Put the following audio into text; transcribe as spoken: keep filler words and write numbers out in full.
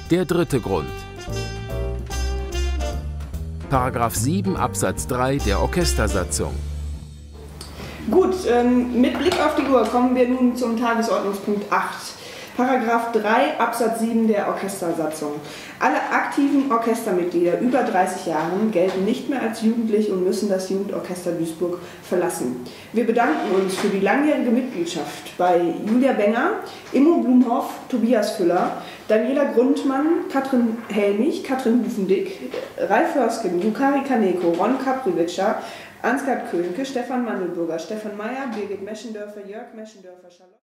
Der dritte Grund. Paragraph sieben Absatz drei der Orchestersatzung. Gut, ähm, mit Blick auf die Uhr kommen wir nun zum Tagesordnungspunkt acht. Paragraph drei Absatz sieben der Orchestersatzung. Alle aktiven Orchestermitglieder über dreißig Jahren gelten nicht mehr als jugendlich und müssen das Jugendorchester Duisburg verlassen. Wir bedanken uns für die langjährige Mitgliedschaft bei Julia Benger, Immo Blumhoff, Tobias Füller, Daniela Grundmann, Katrin Helmich, Katrin Hufendick, Ralf Hörsken, Yukari Kaneko, Ron Kaprivica, Ansgar Könke, Stefan Mandelburger, Stefan Meyer, Birgit Meschendörfer, Jörg Meschendörfer, Charlotte